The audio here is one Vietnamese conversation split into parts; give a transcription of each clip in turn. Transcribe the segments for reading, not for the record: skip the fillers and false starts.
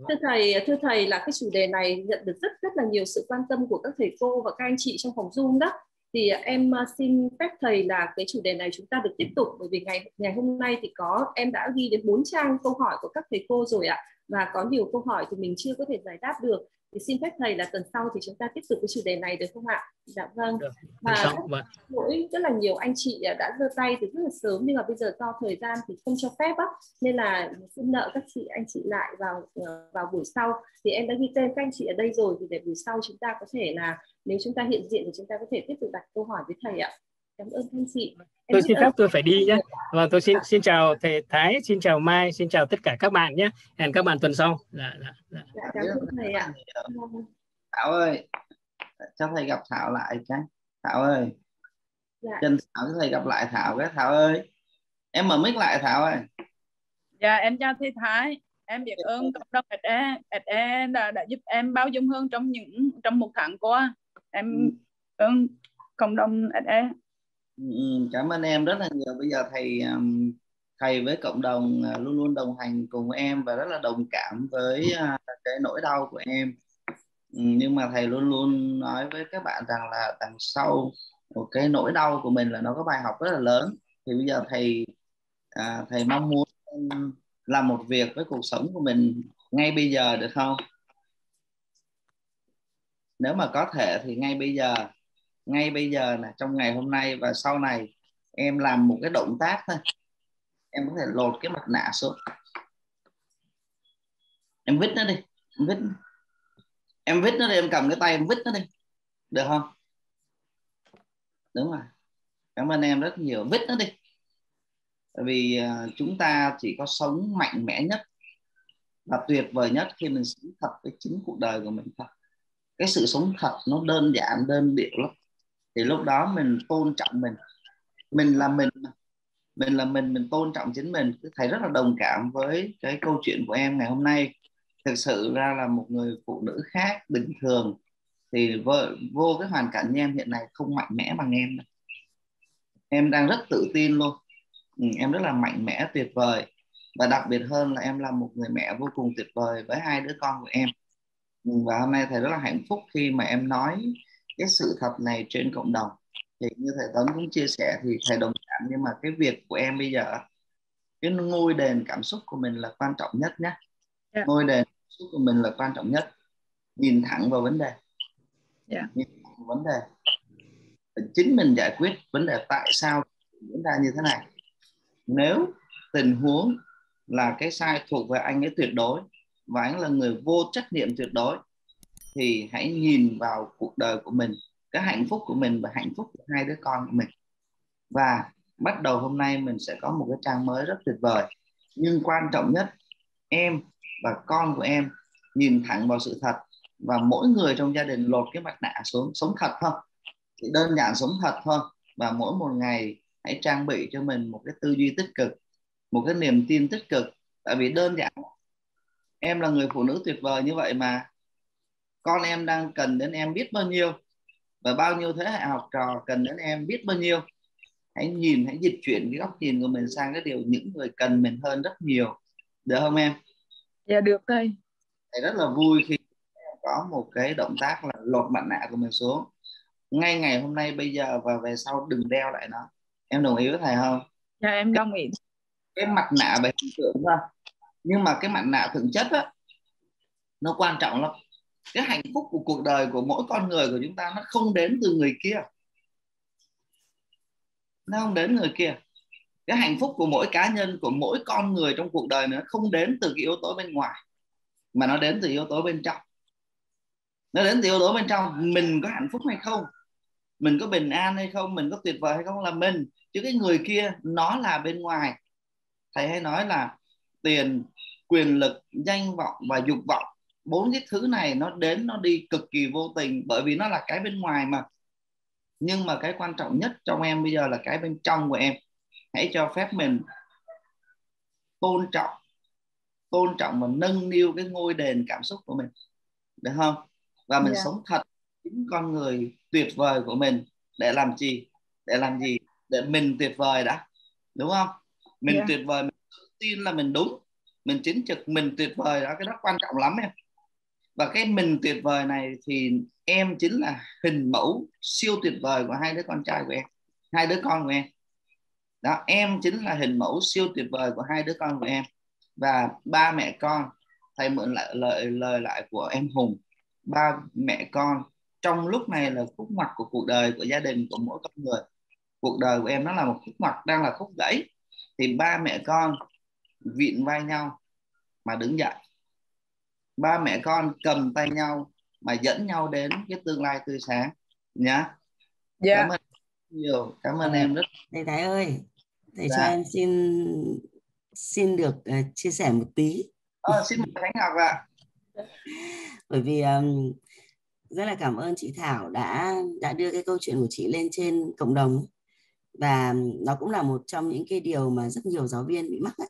thưa thầy là cái chủ đề này nhận được rất rất là nhiều sự quan tâm của các thầy cô và các anh chị trong phòng Zoom đó. Thì em xin phép thầy là cái chủ đề này chúng ta được tiếp tục, bởi vì ngày hôm nay thì em đã ghi đến 4 trang câu hỏi của các thầy cô rồi ạ, và có nhiều câu hỏi thì mình chưa có thể giải đáp được. Thì xin phép thầy là tuần sau thì chúng ta tiếp tục cái chủ đề này được không ạ? Dạ vâng. Và rất là nhiều anh chị đã giơ tay từ rất là sớm, nhưng mà bây giờ do thời gian thì không cho phép á, nên là xin nợ các anh chị lại vào buổi sau. Thì em đã ghi tên các anh chị ở đây rồi, thì để buổi sau chúng ta có thể là nếu chúng ta hiện diện thì chúng ta có thể tiếp tục đặt câu hỏi với thầy ạ. Cảm ơn các anh chị. Tôi xin phép tôi phải đi nhé. Và tôi xin chào thầy Thái, xin chào Mai, xin chào tất cả các bạn nhé. Hẹn các bạn tuần sau. Cảm ơn thầy ạ. Thảo ơi, cho thầy gặp Thảo lại cái. Thảo ơi. Trần Thảo, thầy gặp lại Thảo cái. Thảo ơi, em mở mic lại Thảo ơi. Dạ em chào thầy Thái. Em biết ơn cộng đồng SE đã giúp em bao dung hơn trong một tháng qua. Em ơn cộng đồng SE. Cảm ơn em rất là nhiều. Bây giờ thầy với cộng đồng luôn luôn đồng hành cùng em và rất là đồng cảm với cái nỗi đau của em. Nhưng mà thầy luôn luôn nói với các bạn rằng là đằng sau một cái nỗi đau của mình là nó có bài học rất là lớn. Thì bây giờ thầy mong muốn làm một việc với cuộc sống của mình ngay bây giờ được không? Nếu mà có thể thì ngay bây giờ là trong ngày hôm nay và sau này em làm một cái động tác thôi. Em có thể lột cái mặt nạ xuống, em vứt nó đi, em vứt nó đi, em cầm cái tay em vứt nó đi, được không? Đúng rồi, cảm ơn em rất nhiều. Vứt nó đi, bởi vì chúng ta chỉ có sống mạnh mẽ nhất và tuyệt vời nhất khi mình sống thật với chính cuộc đời của mình thôi. Cái sự sống thật nó đơn giản, đơn điệu lắm. Thì lúc đó mình tôn trọng mình là mình tôn trọng chính mình. Thầy rất là đồng cảm với cái câu chuyện của em ngày hôm nay. Thực sự ra là một người phụ nữ khác bình thường thì vô cái hoàn cảnh như em hiện nay không mạnh mẽ bằng em. Em đang rất tự tin luôn. Em rất là mạnh mẽ, tuyệt vời. Và đặc biệt hơn là em là một người mẹ vô cùng tuyệt vời với 2 đứa con của em. Và hôm nay thầy rất là hạnh phúc khi mà em nói cái sự thật này trên cộng đồng. Thì như thầy Tuấn cũng chia sẻ thì thầy đồng cảm, nhưng mà cái việc của em bây giờ, cái ngôi đền cảm xúc của mình là quan trọng nhất nhé. Ngôi đền cảm xúc của mình là quan trọng nhất. Nhìn thẳng vào vấn đề. Nhìn thẳng vào vấn đề. Chính mình giải quyết vấn đề tại sao diễn ra như thế này. Nếu tình huống là cái sai thuộc về anh ấy tuyệt đối và anh là người vô trách nhiệm tuyệt đối, thì hãy nhìn vào cuộc đời của mình, cái hạnh phúc của mình và hạnh phúc của 2 đứa con của mình. Và bắt đầu hôm nay mình sẽ có một cái trang mới rất tuyệt vời. Nhưng quan trọng nhất, em và con của em nhìn thẳng vào sự thật. Và mỗi người trong gia đình lột cái mặt nạ xuống, sống thật thôi. Chỉ đơn giản sống thật thôi. Và mỗi một ngày hãy trang bị cho mình một cái tư duy tích cực, một cái niềm tin tích cực. Tại vì đơn giản, em là người phụ nữ tuyệt vời như vậy mà con em đang cần đến em biết bao nhiêu, và bao nhiêu thế hệ học trò cần đến em biết bao nhiêu. Hãy dịch chuyển cái góc nhìn của mình sang cái điều những người cần mình hơn rất nhiều. Được không em? Dạ được thầy. Thầy rất là vui khi có một cái động tác là lột mặt nạ của mình xuống ngay ngày hôm nay bây giờ, và về sau đừng đeo lại nó. Em đồng ý với thầy không? Dạ em đồng ý. Cái mặt nạ về hình tượng thôi, nhưng mà cái mặt nạ thực chất á, nó quan trọng lắm. Cái hạnh phúc của cuộc đời của mỗi con người của chúng ta nó không đến từ người kia. Nó không đến người kia. Cái hạnh phúc của mỗi cá nhân, của mỗi con người trong cuộc đời nó không đến từ cái yếu tố bên ngoài, mà nó đến từ yếu tố bên trong. Nó đến từ yếu tố bên trong. Mình có hạnh phúc hay không, mình có bình an hay không, mình có tuyệt vời hay không là mình. Chứ cái người kia nó là bên ngoài. Thầy hay nói là tiền, quyền lực, danh vọng và dục vọng, 4 cái thứ này nó đến nó đi cực kỳ vô tình, bởi vì nó là cái bên ngoài mà. Nhưng mà cái quan trọng nhất trong em bây giờ là cái bên trong của em. Hãy cho phép mình tôn trọng và nâng niu cái ngôi đền cảm xúc của mình, được không? Và mình sống thật chính con người tuyệt vời của mình. Để làm gì? Để mình tuyệt vời đã, đúng không? Mình tuyệt vời, mình tin là mình đúng, mình chính trực, mình tuyệt vời đó, cái đó quan trọng lắm em. Và cái mình tuyệt vời này thì em chính là hình mẫu siêu tuyệt vời của hai đứa con trai của em, hai đứa con của em đó. Em chính là hình mẫu siêu tuyệt vời của hai đứa con của em. Và ba mẹ con, thầy mượn lại lời lại của em Hùng, ba mẹ con trong lúc này là khúc ngoặt của cuộc đời, của gia đình, của mỗi con người. Cuộc đời của em nó là một khúc ngoặt, đang là khúc gãy, thì ba mẹ con vịn vai nhau mà đứng dậy, ba mẹ con cầm tay nhau mà dẫn nhau đến cái tương lai tươi sáng nhá. Dạ. Cảm ơn nhiều, cảm ơn em rất. Thầy Thái ơi, thầy Dạ. cho em xin được chia sẻ một tí. Xin mời Khánh Ngọc ạ. Bởi vì rất là cảm ơn chị Thảo đã đưa cái câu chuyện của chị lên trên cộng đồng, và nó cũng là một trong những cái điều mà rất nhiều giáo viên bị mắc ấy.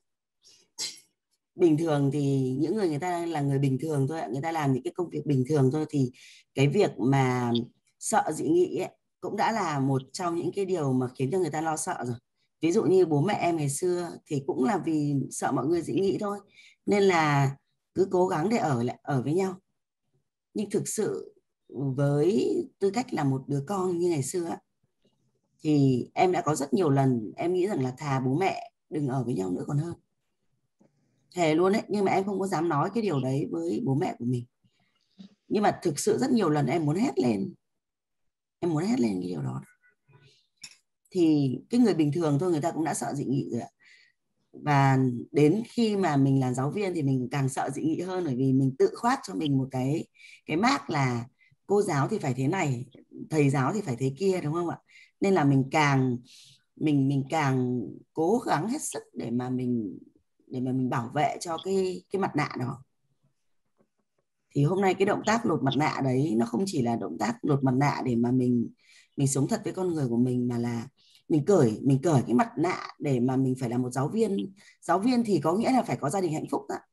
Bình thường thì những người ta là người bình thường thôi, người ta làm những cái công việc bình thường thôi, thì cái việc mà sợ dị nghị ấy, cũng đã là một trong những cái điều mà khiến cho người ta lo sợ rồi. Ví dụ như bố mẹ em ngày xưa thì cũng là vì sợ mọi người dị nghị thôi, nên là cứ cố gắng để ở với nhau. Nhưng thực sự với tư cách là một đứa con như ngày xưa ấy, thì em đã có rất nhiều lần em nghĩ rằng là thà bố mẹ đừng ở với nhau nữa còn hơn. Thề luôn đấy, nhưng mà em không có dám nói cái điều đấy với bố mẹ của mình. Nhưng mà thực sự rất nhiều lần em muốn hét lên. Em muốn hét lên cái điều đó. Thì cái người bình thường thôi người ta cũng đã sợ dị nghị rồi ạ. Và đến khi mà mình là giáo viên thì mình càng sợ dị nghị hơn, bởi vì mình tự khoác cho mình một cái mác là cô giáo thì phải thế này, thầy giáo thì phải thế kia, đúng không ạ? Nên là mình càng cố gắng hết sức để mà mình bảo vệ cho cái mặt nạ đó. Thì hôm nay cái động tác lột mặt nạ đấy nó không chỉ là động tác lột mặt nạ để mà mình sống thật với con người của mình, mà là mình cởi cái mặt nạ để mà mình phải là một giáo viên. Giáo viên thì có nghĩa là phải có gia đình hạnh phúc đó.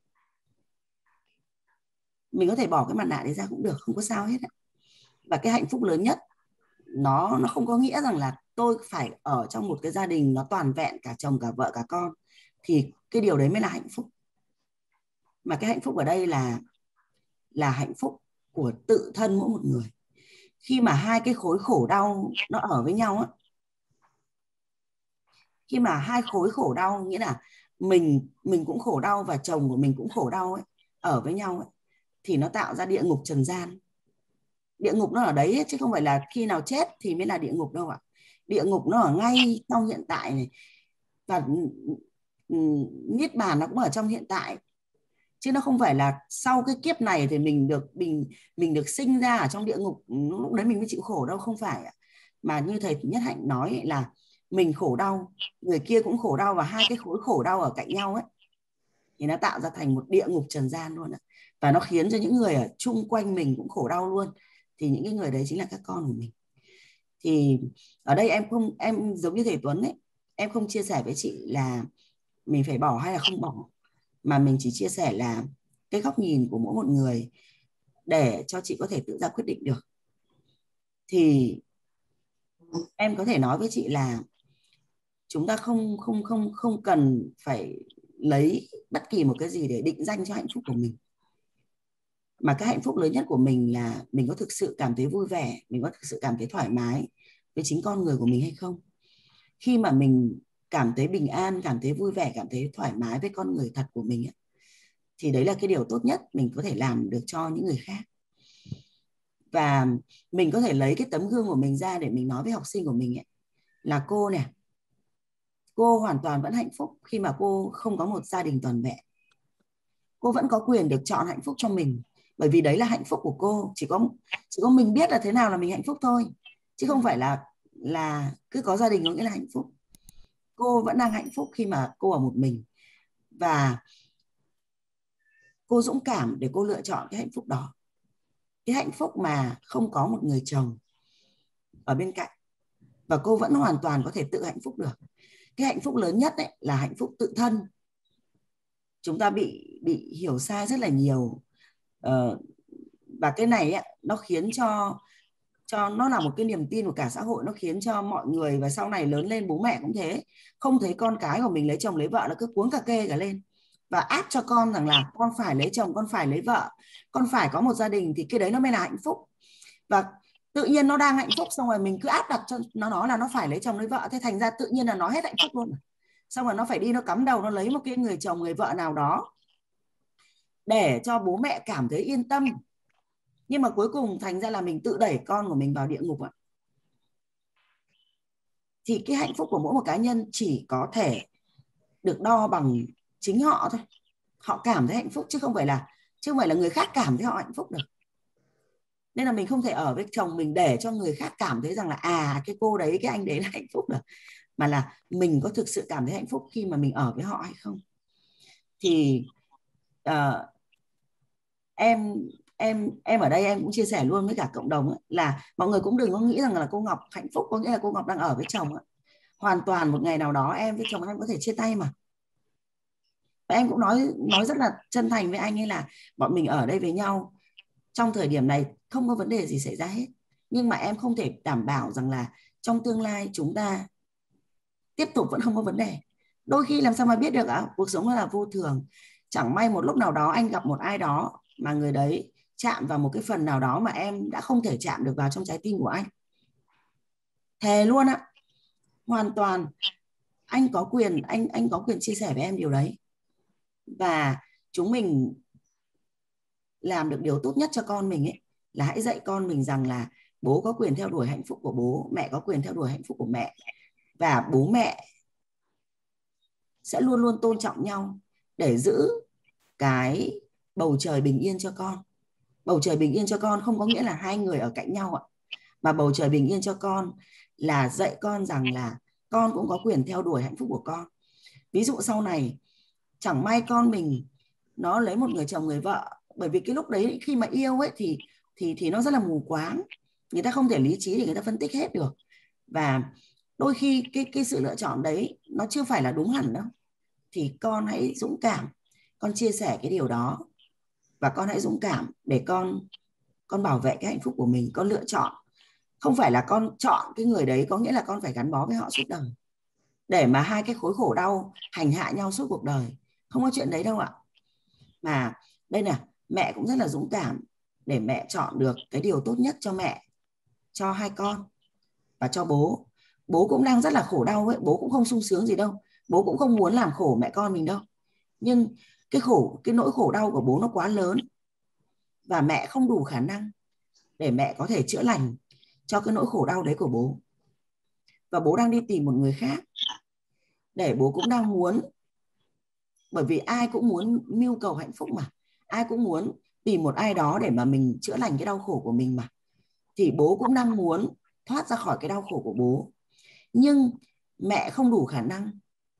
Mình có thể bỏ cái mặt nạ đấy ra cũng được, không có sao hết. Và cái hạnh phúc lớn nhất nó không có nghĩa rằng là tôi phải ở trong một cái gia đình nó toàn vẹn cả chồng cả vợ cả con thì cái điều đấy mới là hạnh phúc. Mà cái hạnh phúc ở đây là hạnh phúc của tự thân mỗi một người. Khi mà hai cái khối khổ đau nó ở với nhau á, khi mà hai khối khổ đau, nghĩa là mình cũng khổ đau và chồng của mình cũng khổ đau ấy, ở với nhau ấy, thì nó tạo ra địa ngục trần gian. Địa ngục nó ở đấy ấy, chứ không phải là khi nào chết thì mới là địa ngục đâu ạ. Địa ngục nó ở ngay trong hiện tại này, và niết bàn nó cũng ở trong hiện tại, chứ nó không phải là sau cái kiếp này thì mình được sinh ra ở trong địa ngục, lúc đấy mình mới chịu khổ đâu, không phải ạ. Mà như thầy Nhất Hạnh nói ấy, là mình khổ đau, người kia cũng khổ đau, và hai cái khối khổ đau ở cạnh nhau ấy thì nó tạo ra thành một địa ngục trần gian luôn ạ. Và nó khiến cho những người ở chung quanh mình cũng khổ đau luôn. Thì những cái người đấy chính là các con của mình. Thì ở đây em giống như thầy Tuấn ấy, em không chia sẻ với chị là mình phải bỏ hay là không bỏ, mà mình chỉ chia sẻ là cái góc nhìn của mỗi một người để cho chị có thể tự ra quyết định được. Thì em có thể nói với chị là chúng ta không cần phải lấy bất kỳ một cái gì để định danh cho hạnh phúc của mình. Mà cái hạnh phúc lớn nhất của mình là mình có thực sự cảm thấy vui vẻ, mình có thực sự cảm thấy thoải mái với chính con người của mình hay không. Khi mà mình cảm thấy bình an, cảm thấy vui vẻ, cảm thấy thoải mái với con người thật của mình ấy, thì đấy là cái điều tốt nhất mình có thể làm được cho những người khác. Và mình có thể lấy cái tấm gương của mình ra để mình nói với học sinh của mình ấy, là cô này, cô hoàn toàn vẫn hạnh phúc khi mà cô không có một gia đình toàn vẹn. Cô vẫn có quyền được chọn hạnh phúc cho mình, bởi vì đấy là hạnh phúc của cô. Chỉ có mình biết là thế nào là mình hạnh phúc thôi, chứ không phải là cứ có gia đình có nghĩa là hạnh phúc. Cô vẫn đang hạnh phúc khi mà cô ở một mình, và cô dũng cảm để cô lựa chọn cái hạnh phúc đó. Cái hạnh phúc mà không có một người chồng ở bên cạnh, và cô vẫn hoàn toàn có thể tự hạnh phúc được. Cái hạnh phúc lớn nhất ấy là hạnh phúc tự thân. Chúng ta bị hiểu sai rất là nhiều, và cái này ấy, nó khiến cho nó là một cái niềm tin của cả xã hội. Nó khiến cho mọi người, và sau này lớn lên bố mẹ cũng thế, không thấy con cái của mình lấy chồng lấy vợ là cứ cuống cà kê cả lên. và áp cho con rằng là con phải lấy chồng, con phải lấy vợ, con phải có một gia đình thì cái đấy nó mới là hạnh phúc. Và tự nhiên nó đang hạnh phúc, xong rồi mình cứ áp đặt cho nó là nó phải lấy chồng lấy vợ, thế thành ra tự nhiên là nó hết hạnh phúc luôn. Xong rồi nó phải đi nó cắm đầu nó lấy một cái người chồng người vợ nào đó để cho bố mẹ cảm thấy yên tâm, nhưng mà cuối cùng thành ra là mình tự đẩy con của mình vào địa ngục ạ. Thì cái hạnh phúc của mỗi một cá nhân chỉ có thể được đo bằng chính họ thôi. Họ cảm thấy hạnh phúc chứ không phải là người khác cảm thấy họ hạnh phúc được. Nên là mình không thể ở với chồng mình để cho người khác cảm thấy rằng là cái cô đấy, cái anh đấy là hạnh phúc được, mà là mình có thực sự cảm thấy hạnh phúc khi mà mình ở với họ hay không. Thì em ở đây em cũng chia sẻ luôn với cả cộng đồng ấy, là mọi người cũng đừng có nghĩ rằng là cô Ngọc hạnh phúc có nghĩa là cô Ngọc đang ở với chồng ấy. Hoàn toàn một ngày nào đó em với chồng em có thể chia tay mà. Và em cũng nói rất là chân thành với anh ấy là bọn mình ở đây với nhau trong thời điểm này không có vấn đề gì xảy ra hết, nhưng mà em không thể đảm bảo rằng là trong tương lai chúng ta tiếp tục vẫn không có vấn đề. Đôi khi làm sao mà biết được ạ? Cuộc sống là vô thường. Chẳng may một lúc nào đó anh gặp một ai đó mà người đấy chạm vào một cái phần nào đó mà em đã không thể chạm được vào trong trái tim của anh. Thề luôn ạ. Hoàn toàn anh có quyền, anh có quyền chia sẻ với em điều đấy. Và chúng mình làm được điều tốt nhất cho con mình ấy là hãy dạy con mình rằng là bố có quyền theo đuổi hạnh phúc của bố, mẹ có quyền theo đuổi hạnh phúc của mẹ, và bố mẹ sẽ luôn luôn tôn trọng nhau để giữ cái bầu trời bình yên cho con. Bầu trời bình yên cho con không có nghĩa là hai người ở cạnh nhau ạ, mà bầu trời bình yên cho con là dạy con rằng là con cũng có quyền theo đuổi hạnh phúc của con. Ví dụ sau này chẳng may con mình nó lấy một người chồng người vợ, bởi vì cái lúc đấy khi mà yêu ấy thì nó rất là mù quáng, người ta không thể lý trí để người ta phân tích hết được. Và đôi khi cái sự lựa chọn đấy nó chưa phải là đúng hẳn đâu, thì con hãy dũng cảm, con chia sẻ cái điều đó, và con hãy dũng cảm để con bảo vệ cái hạnh phúc của mình. Con lựa chọn, không phải là con chọn cái người đấy có nghĩa là con phải gắn bó với họ suốt đời, để mà hai cái khối khổ đau hành hạ nhau suốt cuộc đời. Không có chuyện đấy đâu ạ. Mà đây nè, mẹ cũng rất là dũng cảm để mẹ chọn được cái điều tốt nhất cho mẹ, cho hai con và cho bố. Bố cũng đang rất là khổ đau ấy, bố cũng không sung sướng gì đâu, bố cũng không muốn làm khổ mẹ con mình đâu. Nhưng cái nỗi khổ đau của bố nó quá lớn, và mẹ không đủ khả năng để mẹ có thể chữa lành cho cái nỗi khổ đau đấy của bố. Và bố đang đi tìm một người khác, để bố cũng đang muốn, bởi vì ai cũng muốn mưu cầu hạnh phúc mà, ai cũng muốn tìm một ai đó để mà mình chữa lành cái đau khổ của mình mà. Thì bố cũng đang muốn thoát ra khỏi cái đau khổ của bố, nhưng mẹ không đủ khả năng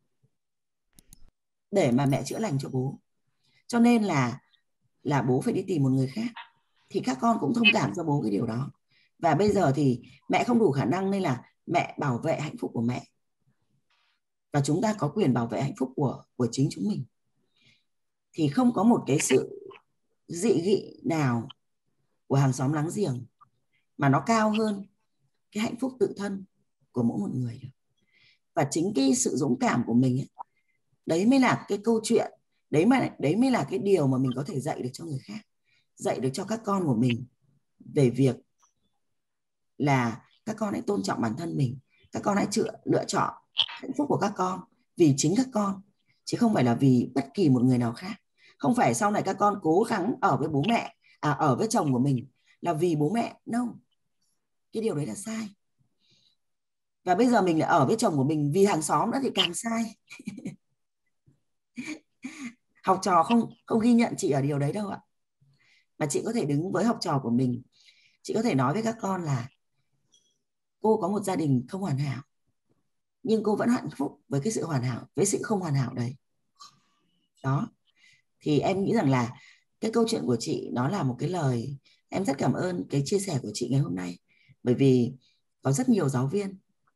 để mà mẹ chữa lành cho bố, cho nên là bố phải đi tìm một người khác. Thì các con cũng thông cảm cho bố cái điều đó. Và bây giờ thì mẹ không đủ khả năng, nên là mẹ bảo vệ hạnh phúc của mẹ, và chúng ta có quyền bảo vệ hạnh phúc của chính chúng mình. Thì không có một cái sự dị nghị nào của hàng xóm láng giềng mà nó cao hơn cái hạnh phúc tự thân của mỗi một người được. Và chính cái sự dũng cảm của mình ấy, đấy mới là cái câu chuyện, đấy mới là cái điều mà mình có thể dạy được cho người khác, dạy được cho các con của mình về việc là các con hãy tôn trọng bản thân mình, các con hãy lựa chọn hạnh phúc của các con vì chính các con, chứ không phải là vì bất kỳ một người nào khác. Không phải sau này các con cố gắng ở với bố mẹ, ở với chồng của mình là vì bố mẹ. No, cái điều đấy là sai. Và bây giờ mình lại ở với chồng của mình vì hàng xóm nữa thì càng sai. Học trò không ghi nhận chị ở điều đấy đâu ạ. Mà chị có thể đứng với học trò của mình, chị có thể nói với các con là cô có một gia đình không hoàn hảo, nhưng cô vẫn hạnh phúc với cái sự hoàn hảo, với sự không hoàn hảo đấy. Đó. Thì em nghĩ rằng là cái câu chuyện của chị nó là một cái lời, em rất cảm ơn cái chia sẻ của chị ngày hôm nay, bởi vì có rất nhiều giáo viên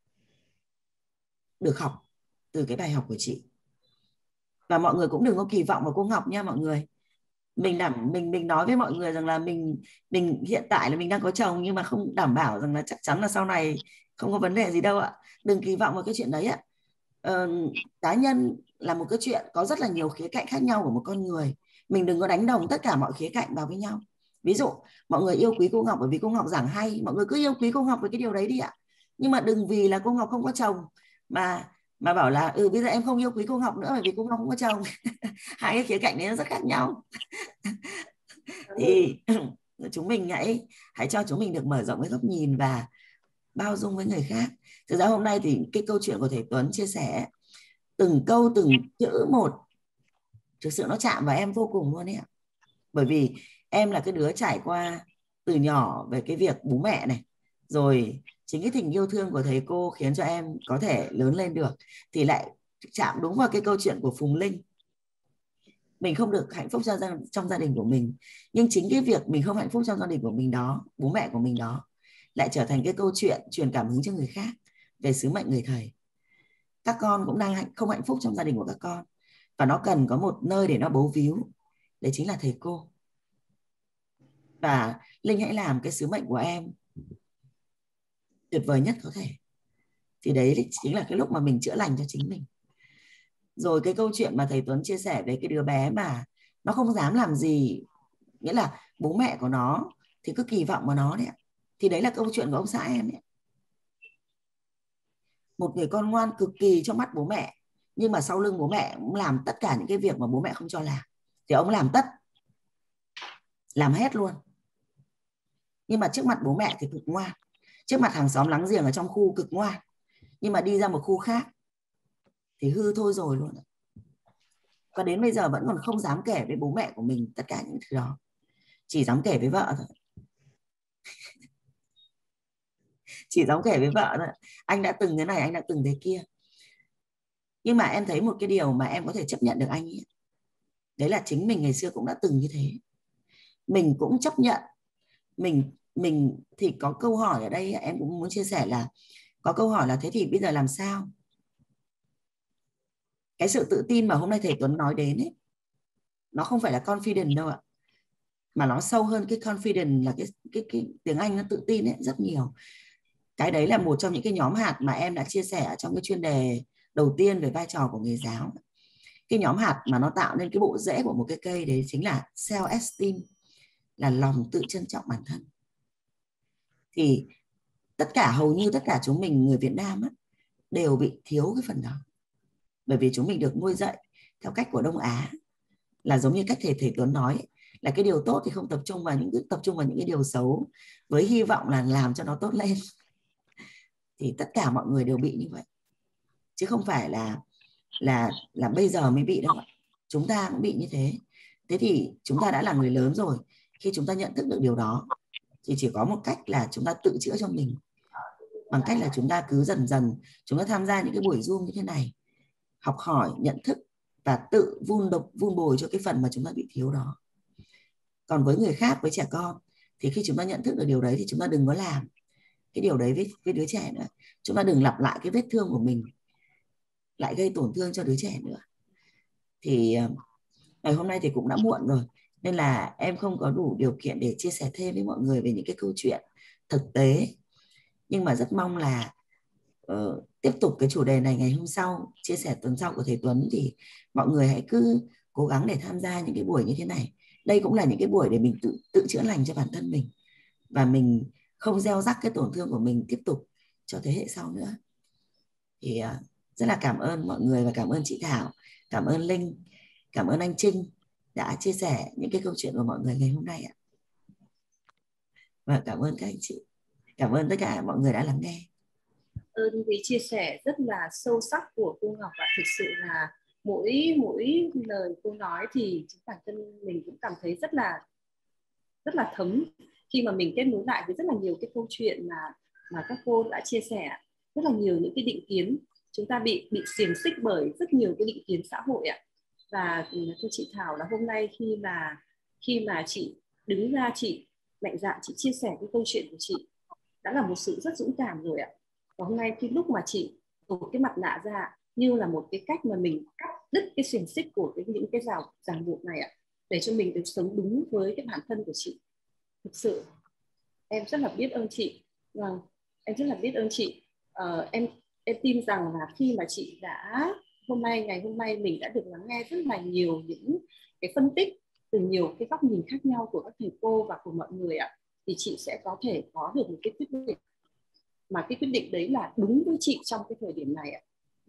được học từ cái bài học của chị. Và mọi người cũng đừng có kỳ vọng vào cô Ngọc nha mọi người. Mình nói với mọi người rằng là mình hiện tại là mình đang có chồng, nhưng mà không đảm bảo rằng là chắc chắn là sau này không có vấn đề gì đâu ạ. Đừng kỳ vọng vào cái chuyện đấy ạ. Cá nhân là một cái chuyện có rất là nhiều khía cạnh khác nhau của một con người. Mình đừng có đánh đồng tất cả mọi khía cạnh vào với nhau. Ví dụ mọi người yêu quý cô Ngọc bởi vì cô Ngọc giảng hay, mọi người cứ yêu quý cô Ngọc với cái điều đấy đi ạ. Nhưng mà đừng vì là cô Ngọc không có chồng mà bảo là bây giờ em không yêu quý cô Ngọc nữa bởi vì cô Ngọc không có chồng. Hai cái khía cạnh đấy nó rất khác nhau. Thì chúng mình hãy cho chúng mình được mở rộng cái góc nhìn và bao dung với người khác. Thực ra hôm nay thì cái câu chuyện của thầy Tuấn chia sẻ từng câu từng chữ một, thực sự nó chạm vào em vô cùng luôn ấy ạ. Bởi vì em là cái đứa trải qua từ nhỏ về cái việc bố mẹ này, rồi chính cái tình yêu thương của thầy cô khiến cho em có thể lớn lên được, thì lại chạm đúng vào cái câu chuyện của Phùng Linh. Mình không được hạnh phúc trong gia đình của mình, nhưng chính cái việc mình không hạnh phúc trong gia đình của mình đó, bố mẹ của mình đó, lại trở thành cái câu chuyện truyền cảm hứng cho người khác về sứ mệnh người thầy. Các con cũng đang không hạnh phúc trong gia đình của các con, và nó cần có một nơi để nó bấu víu, đấy chính là thầy cô. Và Linh hãy làm cái sứ mệnh của em tuyệt vời nhất có thể. Thì đấy chính là cái lúc mà mình chữa lành cho chính mình. Rồi cái câu chuyện mà thầy Tuấn chia sẻ về cái đứa bé mà nó không dám làm gì, nghĩa là bố mẹ của nó thì cứ kỳ vọng vào nó đấy, thì đấy là câu chuyện của ông xã em đấy. Một người con ngoan cực kỳ trong mắt bố mẹ, nhưng mà sau lưng bố mẹ cũng làm tất cả những cái việc mà bố mẹ không cho làm, thì ông làm làm hết luôn. Nhưng mà trước mặt bố mẹ thì cực ngoan, trước mặt hàng xóm láng giềng ở trong khu cực ngoan, nhưng mà đi ra một khu khác thì hư thôi rồi luôn. Và đến bây giờ vẫn còn không dám kể với bố mẹ của mình tất cả những thứ đó, chỉ dám kể với vợ thôi. Chỉ dám kể với vợ thôi, anh đã từng thế này, anh đã từng thế kia. Nhưng mà em thấy một cái điều mà em có thể chấp nhận được anh ấy, đấy là chính mình ngày xưa cũng đã từng như thế. Mình cũng chấp nhận. Mình thì có câu hỏi ở đây em cũng muốn chia sẻ là có câu hỏi là thế thì bây giờ làm sao? Cái sự tự tin mà hôm nay thầy Tuấn nói đến ấy, nó không phải là confident đâu ạ, mà nó sâu hơn cái confident, là cái tiếng Anh nó tự tin ấy, rất nhiều. Cái đấy là một trong những cái nhóm hạt mà em đã chia sẻ trong cái chuyên đề đầu tiên về vai trò của nghề giáo. Cái nhóm hạt mà nó tạo nên cái bộ rễ của một cái cây đấy chính là self-esteem, là lòng tự trân trọng bản thân. Thì hầu như tất cả chúng mình người Việt Nam á, đều bị thiếu cái phần đó. Bởi vì chúng mình được nuôi dạy theo cách của Đông Á, là giống như cách thầy Tuấn nói, là cái điều tốt thì không tập trung vào những cái điều xấu với hy vọng là làm cho nó tốt lên. Thì tất cả mọi người đều bị như vậy, chứ không phải là bây giờ mới bị đâu ạ. Chúng ta cũng bị như thế. Thế thì chúng ta đã là người lớn rồi, khi chúng ta nhận thức được điều đó thì chỉ có một cách là chúng ta tự chữa cho mình, bằng cách là chúng ta cứ dần dần chúng ta tham gia những cái buổi Zoom như thế này, học hỏi, nhận thức và tự vun bồi cho cái phần mà chúng ta bị thiếu đó. Còn với người khác, với trẻ con, thì khi chúng ta nhận thức được điều đấy thì chúng ta đừng có làm cái điều đấy với đứa trẻ nữa. Chúng ta đừng lặp lại cái vết thương của mình, lại gây tổn thương cho đứa trẻ nữa. Thì ngày hôm nay thì cũng đã muộn rồi, nên là em không có đủ điều kiện để chia sẻ thêm với mọi người về những cái câu chuyện thực tế. Nhưng mà rất mong là tiếp tục cái chủ đề này ngày hôm sau, chia sẻ tuần sau của thầy Tuấn, thì mọi người hãy cứ cố gắng để tham gia những cái buổi như thế này. Đây cũng là những cái buổi để mình tự chữa lành cho bản thân mình, và mình không gieo rắc cái tổn thương của mình tiếp tục cho thế hệ sau nữa. Thì rất là cảm ơn mọi người, và cảm ơn chị Thảo, cảm ơn Linh, cảm ơn anh Trinh đã chia sẻ những cái câu chuyện của mọi người ngày hôm nay ạ. Và cảm ơn các anh chị, cảm ơn tất cả mọi người đã lắng nghe. Vì chia sẻ rất là sâu sắc của cô Ngọc ạ. Thực sự là mỗi lời cô nói thì chính bản thân mình cũng cảm thấy rất là thấm, khi mà mình kết nối lại với rất là nhiều cái câu chuyện mà các cô đã chia sẻ. Rất là nhiều những cái định kiến, chúng ta bị xiềng xích bởi rất nhiều cái định kiến xã hội ạ. Và thưa chị Thảo, là hôm nay khi mà chị đứng ra, chị mạnh dạn chị chia sẻ cái câu chuyện của chị đã là một sự rất dũng cảm rồi ạ. Và hôm nay khi lúc mà chị đổ cái mặt nạ ra, như là một cái cách mà mình cắt đứt cái xiềng xích của những cái ràng buộc này ạ, để cho mình được sống đúng với cái bản thân của chị. Thực sự em rất là biết ơn chị. Vâng, em rất là biết ơn chị. Em tin rằng là khi mà chị đã ngày hôm nay mình đã được lắng nghe rất là nhiều những cái phân tích từ nhiều cái góc nhìn khác nhau của các thầy cô và của mọi người ạ, thì chị sẽ có thể có được một cái quyết định mà cái quyết định đấy là đúng với chị trong cái thời điểm này ạ.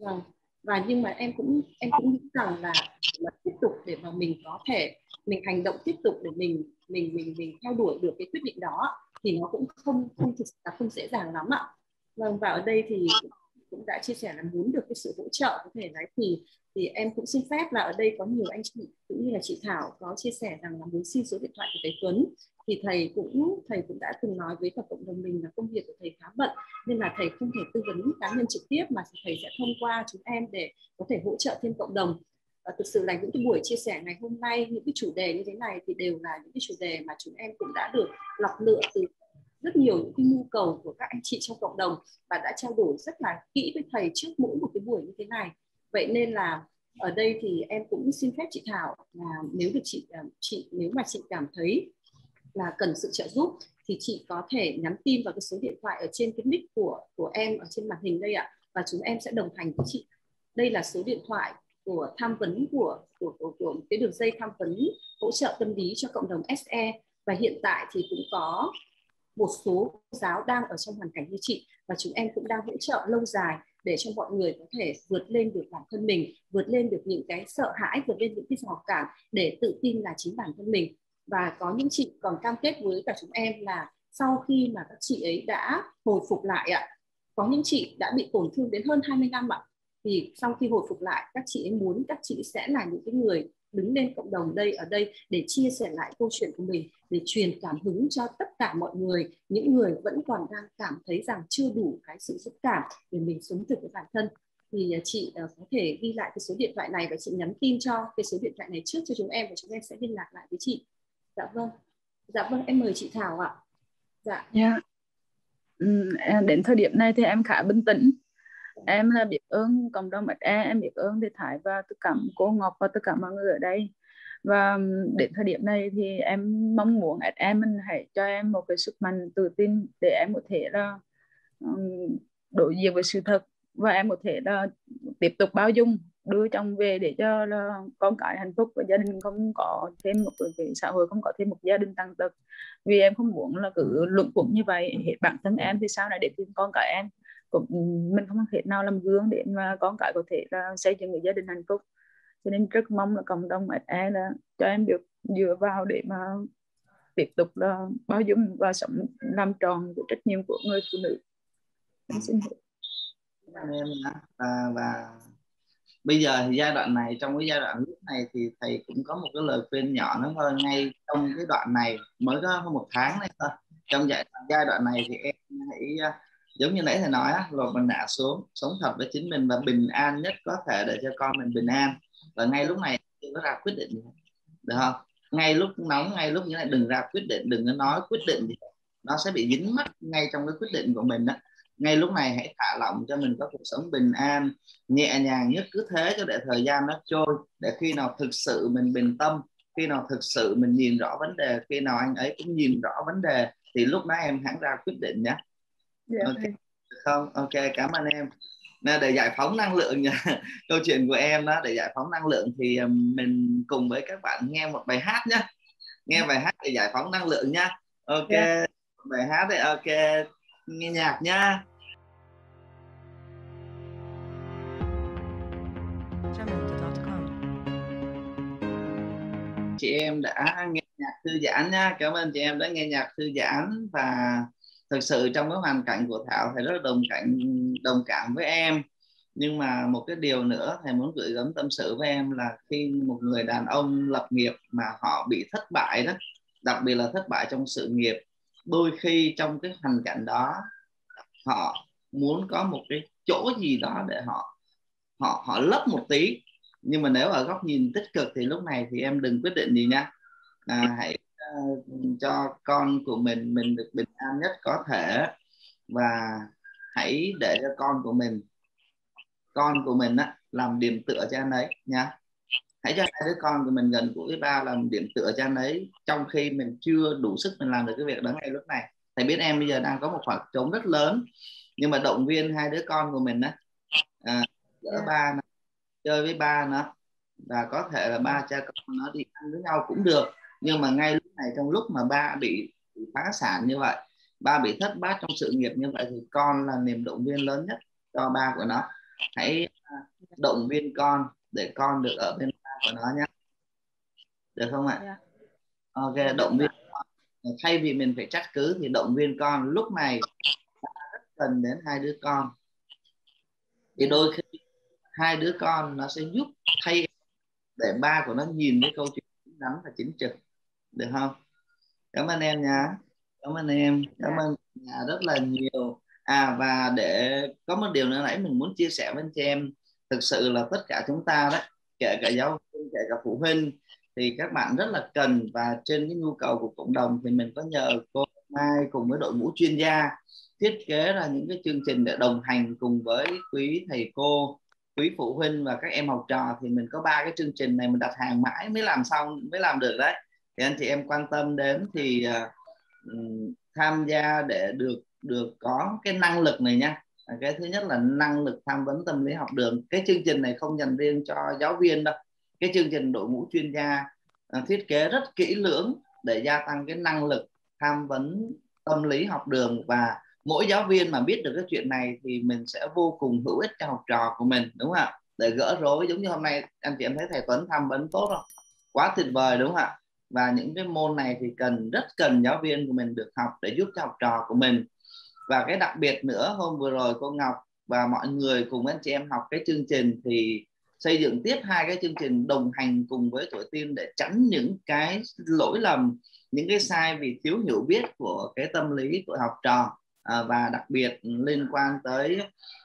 Và nhưng mà em cũng nghĩ rằng là tiếp tục để mà mình có thể mình hành động tiếp tục để mình theo đuổi được cái quyết định đó thì nó cũng không thực sự là không dễ dàng lắm ạ. Vâng, và ở đây thì cũng đã chia sẻ là muốn được cái sự hỗ trợ có thể đấy, thì em cũng xin phép là ở đây có nhiều anh chị cũng như là chị Thảo có chia sẻ rằng là muốn xin số điện thoại của thầy Tuấn, thì thầy cũng đã từng nói với cả cộng đồng mình là công việc của thầy khá bận nên là thầy không thể tư vấn cá nhân trực tiếp mà thầy sẽ thông qua chúng em để có thể hỗ trợ thêm cộng đồng. Và thực sự là những cái buổi chia sẻ ngày hôm nay, những cái chủ đề như thế này thì đều là những cái chủ đề mà chúng em cũng đã được lọc lựa từ rất nhiều những cái nhu cầu của các anh chị trong cộng đồng và đã trao đổi rất là kỹ với thầy trước mỗi một cái buổi như thế này. Vậy nên là ở đây thì em cũng xin phép chị Thảo là nếu được nếu mà chị cảm thấy là cần sự trợ giúp thì chị có thể nhắn tin vào cái số điện thoại ở trên cái nick của em ở trên màn hình đây ạ, và chúng em sẽ đồng hành với chị. Đây là số điện thoại của tham vấn của cái đường dây tham vấn hỗ trợ tâm lý cho cộng đồng SE, và hiện tại thì cũng có một số cô giáo đang ở trong hoàn cảnh như chị, và chúng em cũng đang hỗ trợ lâu dài để cho mọi người có thể vượt lên được bản thân mình, vượt lên được những cái sợ hãi, vượt lên những cái rào cản để tự tin là chính bản thân mình. Và có những chị còn cam kết với cả chúng em là sau khi mà các chị ấy đã hồi phục lại ạ, có những chị đã bị tổn thương đến hơn 20 năm ạ, thì sau khi hồi phục lại các chị ấy muốn các chị sẽ là những cái người đứng lên cộng đồng ở đây để chia sẻ lại câu chuyện của mình, để truyền cảm hứng cho tất cả mọi người, những người vẫn còn đang cảm thấy rằng chưa đủ cái sự dũng cảm để mình sống thực với bản thân. Thì chị có thể ghi lại cái số điện thoại này và chị nhắn tin cho cái số điện thoại này trước cho chúng em và chúng em sẽ liên lạc lại với chị. Dạ vâng, em mời chị Thảo ạ. Dạ. Đến thời điểm này thì em khá bình tĩnh. Em là biết ơn cộng đồng SE, em biết ơn thầy Thái và tất cả cô Ngọc và tất cả mọi người ở đây. Và đến thời điểm này thì em mong muốn SE mình hãy cho em một cái sức mạnh tự tin để em có thể là đối diện với sự thật, và em có thể là tiếp tục bao dung, đưa chồng về để cho là con cái hạnh phúc và gia đình không có thêm một cái xã hội không có thêm một gia đình tàn tật. Vì em không muốn là cứ luẩn quẩn như vậy, hết bản thân em thì sao lại để tìm con cái em cũng mình không thể nào làm gương để mà con cái có thể là xây dựng một gia đình hạnh phúc. Cho nên rất mong là cộng đồng SE là cho em được dựa vào để mà tiếp tục là bao dung và sống làm tròn cái trách nhiệm của người phụ nữ. Em xin em và bây giờ thì giai đoạn này, trong cái giai đoạn lúc này thì thầy cũng có một cái lời khuyên nhỏ nữa thôi. Ngay trong cái đoạn này mới có hơn 1 tháng này thôi, trong giai đoạn này thì em hãy giống như nãy thầy nói á, rồi mình hạ xuống, sống thật với chính mình và bình an nhất có thể để cho con mình bình an. Và ngay lúc này đừng có ra quyết định gì, được không? Ngay lúc nóng, ngay lúc như này đừng ra quyết định, đừng có nói quyết định gì, nó sẽ bị dính mắc ngay trong cái quyết định của mình đó. Ngay lúc này hãy thả lỏng cho mình có cuộc sống bình an, nhẹ nhàng nhất, cứ thế cho để thời gian nó trôi, để khi nào thực sự mình bình tâm, khi nào thực sự mình nhìn rõ vấn đề, khi nào anh ấy cũng nhìn rõ vấn đề thì lúc đó em hãng ra quyết định nhé. Ok không? Ok, cảm ơn em. Nên để giải phóng năng lượng nha. Câu chuyện của em đó, để giải phóng năng lượng thì mình cùng với các bạn nghe một bài hát nhé, nghe bài hát để giải phóng năng lượng nha. Ok, bài hát đấy. Ok, nghe nhạc nha. Chị em đã nghe nhạc thư giãn nha. Cảm ơn chị em đã nghe nhạc thư giãn. Và thực sự trong cái hoàn cảnh của Thảo, thầy rất là đồng cảm với em. Nhưng mà một cái điều nữa thầy muốn gửi gắm tâm sự với em là khi một người đàn ông lập nghiệp mà họ bị thất bại đó, đặc biệt là thất bại trong sự nghiệp, đôi khi trong cái hoàn cảnh đó họ muốn có một cái chỗ gì đó để họ lấp một tí. Nhưng mà nếu ở góc nhìn tích cực thì lúc này thì em đừng quyết định gì nha. Hãy cho con của mình được bình an nhất có thể, và hãy để cho con của mình á, làm điểm tựa cho anh ấy nha. Hãy cho hai đứa con của mình gần gũi ba, làm điểm tựa cho anh ấy trong khi mình chưa đủ sức mình làm được cái việc đó ngay lúc này. Thầy biết em bây giờ đang có một khoảng trống rất lớn, nhưng mà động viên hai đứa con của mình á, đỡ ba chơi với ba nó, và có thể là ba cha con nó đi ăn với nhau cũng được. Nhưng mà ngay lúc này, trong lúc mà ba bị phá sản như vậy, ba bị thất bát trong sự nghiệp như vậy, thì con là niềm động viên lớn nhất cho ba của nó. Hãy động viên con để con được ở bên ba của nó nhé, được không ạ? Dạ. Ok, Dạ, động được viên ạ. con. Thay vì mình phải trách cứ thì động viên con. Lúc này ba rất cần đến hai đứa con, thì đôi khi hai đứa con nó sẽ giúp thay để ba của nó nhìn cái câu chuyện đúng đắn và chính trực, được không? Cảm ơn em nha. Cảm ơn em. Cảm ơn nhà rất là nhiều. Và để có một điều nữa nãy mình muốn chia sẻ với anh chị em, thực sự là tất cả chúng ta đấy, kể cả giáo viên, kể cả phụ huynh, thì các bạn rất là cần, và trên cái nhu cầu của cộng đồng thì mình có nhờ cô Mai cùng với đội ngũ chuyên gia thiết kế ra những cái chương trình để đồng hành cùng với quý thầy cô, quý phụ huynh và các em học trò. Thì mình có 3 cái chương trình này, mình đặt hàng mãi mới làm xong, mới làm được đấy. Thì anh chị em quan tâm đến thì tham gia để được có cái năng lực này nha. Cái thứ nhất là năng lực tham vấn tâm lý học đường. Cái chương trình này không dành riêng cho giáo viên đâu, cái chương trình đội ngũ chuyên gia thiết kế rất kỹ lưỡng để gia tăng cái năng lực tham vấn tâm lý học đường. Và mỗi giáo viên mà biết được cái chuyện này thì mình sẽ vô cùng hữu ích cho học trò của mình, đúng không ạ? Để gỡ rối, giống như hôm nay anh chị em thấy thầy Tuấn tham vấn tốt không? Quá tuyệt vời, đúng không ạ? Và những cái môn này thì rất cần giáo viên của mình được học để giúp cho học trò của mình. Và cái đặc biệt nữa, hôm vừa rồi cô Ngọc và mọi người cùng anh chị em học cái chương trình thì xây dựng tiếp 2 cái chương trình đồng hành cùng với tuổi teen để tránh những cái lỗi lầm, những cái sai vì thiếu hiểu biết của cái tâm lý của học trò. Và đặc biệt liên quan tới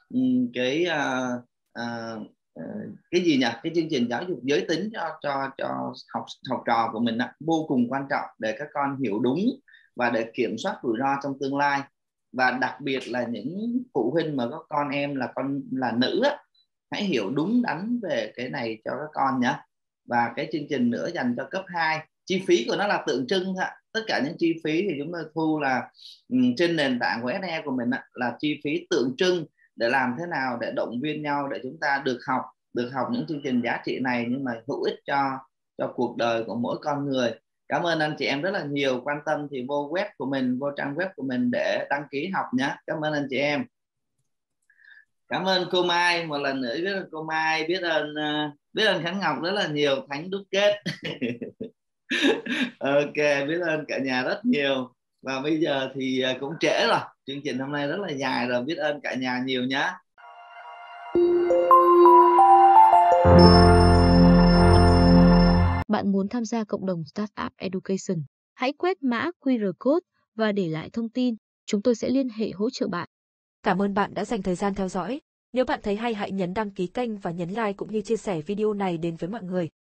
cái gì nhỉ, cái chương trình giáo dục giới tính cho học trò của mình vô cùng quan trọng để các con hiểu đúng và để kiểm soát rủi ro trong tương lai. Và đặc biệt là những phụ huynh mà có con em là nữ á, hãy hiểu đúng đắn về cái này cho các con nhé. Và cái chương trình nữa dành cho cấp 2, chi phí của nó là tượng trưng thôi. Tất cả những chi phí thì chúng tôi thu là trên nền tảng của SE của mình là chi phí tượng trưng để làm thế nào để động viên nhau để chúng ta được học những chương trình giá trị này, nhưng mà hữu ích cho cuộc đời của mỗi con người. Cảm ơn anh chị em rất là nhiều. Quan tâm thì vô web của mình, vô trang web của mình để đăng ký học nhé. Cảm ơn anh chị em. Cảm ơn cô Mai một lần nữa, biết ơn cô Mai, biết ơn Khánh Ngọc rất là nhiều, Thánh đúc kết. Ok, biết ơn cả nhà rất nhiều. Và bây giờ thì cũng trễ rồi, chương trình hôm nay rất là dài rồi. Biết ơn cả nhà nhiều nhé. Bạn muốn tham gia cộng đồng Startup Education? Hãy quét mã QR code và để lại thông tin, chúng tôi sẽ liên hệ hỗ trợ bạn. Cảm ơn bạn đã dành thời gian theo dõi. Nếu bạn thấy hay hãy nhấn đăng ký kênh và nhấn like cũng như chia sẻ video này đến với mọi người.